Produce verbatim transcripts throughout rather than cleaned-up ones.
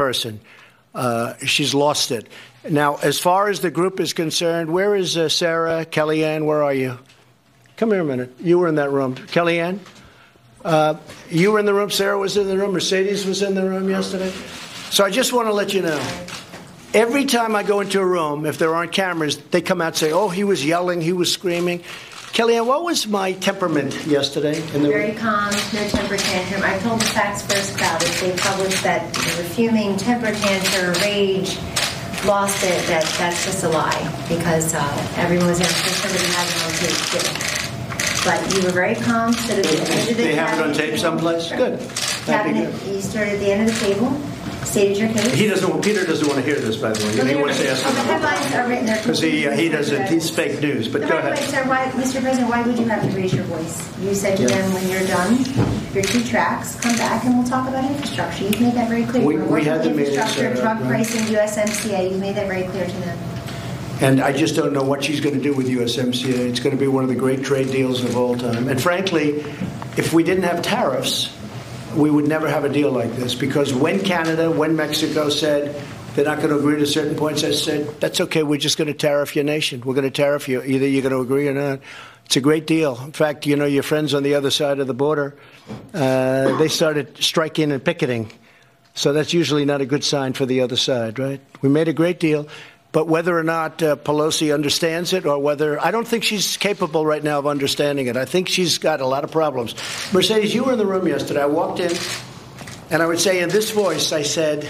person. Uh, she's lost it. Now, as far as the group is concerned, where is uh, Sarah, Kellyanne? Where are you? Come here a minute. You were in that room. Kellyanne? Uh, you were in the room. Sarah was in the room. Mercedes was in the room yesterday. So I just want to let you know, every time I go into a room, if there aren't cameras, they come out and say, oh, he was yelling, he was screaming. Kellyanne, what was my temperament yesterday? In the Very room? calm, no temper tantrum. I told the Facts First crowd if they published that they were fuming, temper tantrum, rage, lost it, that that's just a lie, because uh, everyone was there. Somebody had it on tape too. But you were very calm. Stood at the end of the They have it on tape someplace? Good. Cabinet, you stood at the end of the table, stated your case. He doesn't. Peter doesn't want to hear this, by the way. Well, he wants to ask the headlines are written there because he uh, he doesn't. He's fake news. But no, go wait, ahead, wait, sir. Why, Mister President? Why would you have to raise your voice? You said to yeah. them, when you're done, your two tracks, come back and we'll talk about infrastructure. You've made that very clear. We, we had the infrastructure, meeting, drug right. pricing, U S M C A. You've made that very clear to them. And I just don't know what she's going to do with U S M C A. It's going to be one of the great trade deals of all time. And frankly, if we didn't have tariffs, we would never have a deal like this. Because when Canada, when Mexico said they're not going to agree to certain points, I said, that's okay, we're just going to tariff your nation. We're going to tariff you. Either you're going to agree or not. It's a great deal. In fact, you know, your friends on the other side of the border, uh, they started striking and picketing. So that's usually not a good sign for the other side, right? We made a great deal. But whether or not uh, Pelosi understands it or whether – I don't think she's capable right now of understanding it. I think she's got a lot of problems. Mercedes, you were in the room yesterday. I walked in, and I would say in this voice, I said,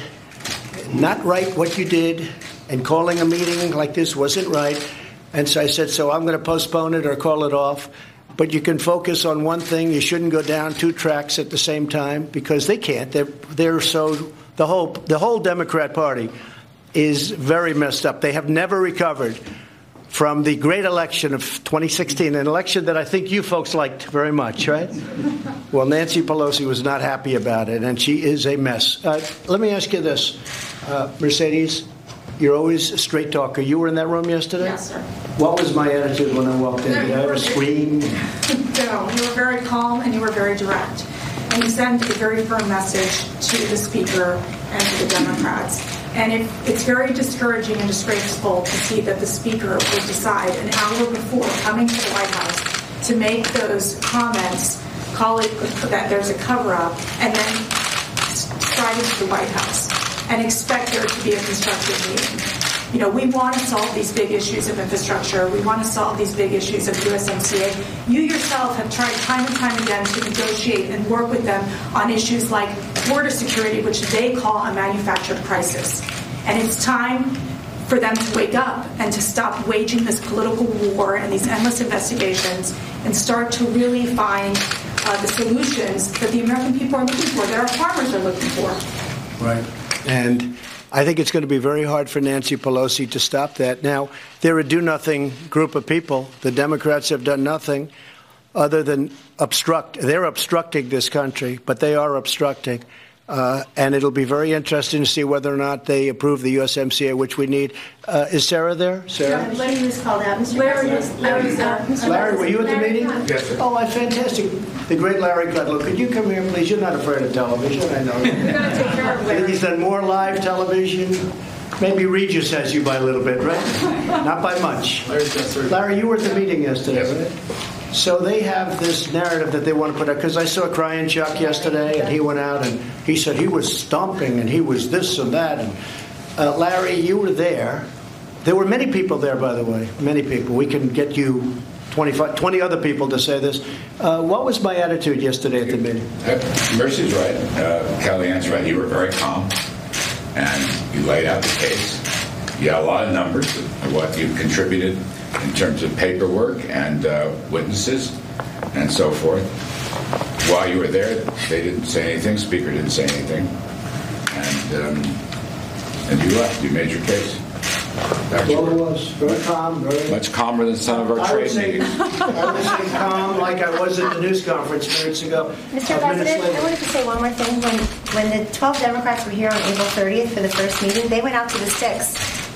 not right what you did, and calling a meeting like this wasn't right. And so I said, so I'm going to postpone it or call it off. But you can focus on one thing. You shouldn't go down two tracks at the same time because they can't. They're, they're so – the whole the whole Democrat Party – is very messed up. They have never recovered from the great election of twenty sixteen, an election that I think you folks liked very much, right? Well, Nancy Pelosi was not happy about it, and she is a mess. Uh, let me ask you this, uh, Mercedes, you're always a straight talker. You were in that room yesterday? Yes, sir. What was my attitude when I walked in? No, Did I ever scream? No, you were very calm and you were very direct. And you sent a very firm message to the Speaker and to the Democrats. And it, it's very discouraging and disgraceful to see that the Speaker would decide an hour before coming to the White House to make those comments, call it that there's a cover-up, and then stride into the White House and expect there to be a constructive meeting. You know, we want to solve these big issues of infrastructure. We want to solve these big issues of U S M C A. You yourself have tried time and time again to negotiate and work with them on issues like border security, which they call a manufactured crisis. And it's time for them to wake up and to stop waging this political war and these endless investigations and start to really find uh, the solutions that the American people are looking for, that our farmers are looking for. Right. And I think it's going to be very hard for Nancy Pelosi to stop that. Now, they're a do-nothing group of people. The Democrats have done nothing other than obstruct. They're obstructing this country, but they are obstructing. Uh, and it'll be very interesting to see whether or not they approve the U S M C A, which we need. Uh, is Sarah there? Sarah? Yeah, Larry was called out. Mister Larry, Larry, Larry, Larry, were you at the Larry meeting? Hunt. Yes, sir. Oh, fantastic. The great Larry Kudlow. Could you come here, please? You're not afraid of television, I know. You're going to take care of I think he's done more live television. Maybe Regis has you by a little bit, right? Not by much. Larry, you were at the meeting yesterday, right? So they have this narrative that they want to put out, because I saw Crying Chuck yesterday, and he went out and he said he was stomping and he was this and that. And uh, Larry, you were there. There were many people there, by the way, many people. We can get you twenty-five, twenty other people to say this. Uh, what was my attitude yesterday at the meeting? Uh, Mercy's right. Uh, Kellyanne's right. You were very calm, and you laid out the case. You had a lot of numbers of what you contributed in terms of paperwork and uh, witnesses and so forth. While you were there, they didn't say anything. Speaker didn't say anything. And um, and you left. You made your case. That's well, it was. Very calm. Very much calmer than some of our I trade would say, meetings. I would say calm like I was at the news conference minutes ago. Mister President, I wanted to say one more thing. When, when the twelve Democrats were here on April thirtieth for the first meeting, they went out to the six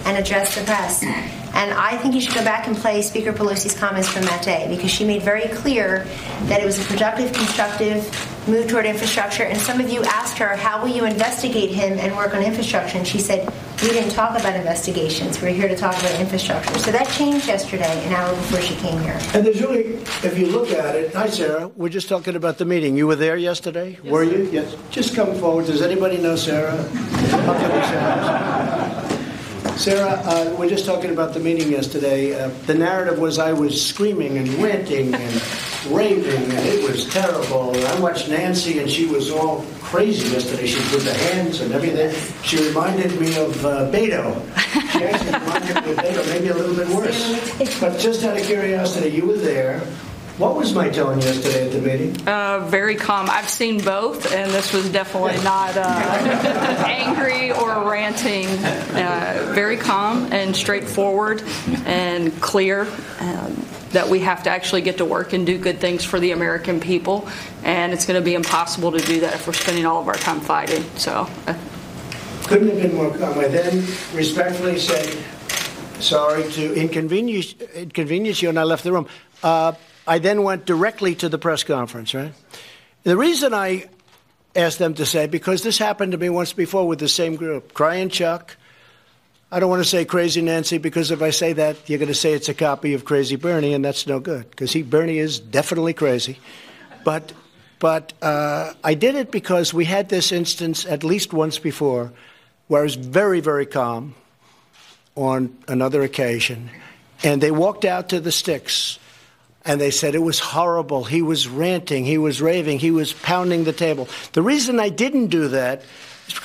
and address the press. And I think you should go back and play Speaker Pelosi's comments from that day, because she made very clear that it was a productive, constructive move toward infrastructure. And some of you asked her, how will you investigate him and work on infrastructure? And she said, we didn't talk about investigations. We're here to talk about infrastructure. So that changed yesterday, an hour before she came here. And there's really, if you look at it, hi, Sarah. We're just talking about the meeting. You were there yesterday? Yes, were you? Yes. Just come forward. Does anybody know Sarah? How can we Sarah? Sarah, uh, we're just talking about the meeting yesterday. Uh, the narrative was I was screaming and ranting and raving, and it was terrible. And I watched Nancy, and she was all crazy yesterday. She put the hands and everything. She reminded me of uh, Beto. She actually reminded me of Beto, maybe a little bit worse. But just out of curiosity, you were there. What was my tone yesterday at the meeting? Uh, very calm. I've seen both, and this was definitely not uh, angry or ranting. Uh, very calm and straightforward and clear um, that we have to actually get to work and do good things for the American people, and it's going to be impossible to do that if we're spending all of our time fighting. So, uh, couldn't have been more calm. I then respectfully said, sorry to inconvenience, inconvenience you, and I left the room. Uh, I then went directly to the press conference, right? The reason I asked them to say, because this happened to me once before with the same group, Crying Chuck. I don't want to say Crazy Nancy, because if I say that, you're going to say it's a copy of Crazy Bernie, and that's no good, because he Bernie is definitely crazy. But, but uh, I did it because we had this instance at least once before where I was very, very calm on another occasion, and they walked out to the sticks. And they said it was horrible. He was ranting. He was raving. He was pounding the table. The reason I didn't do that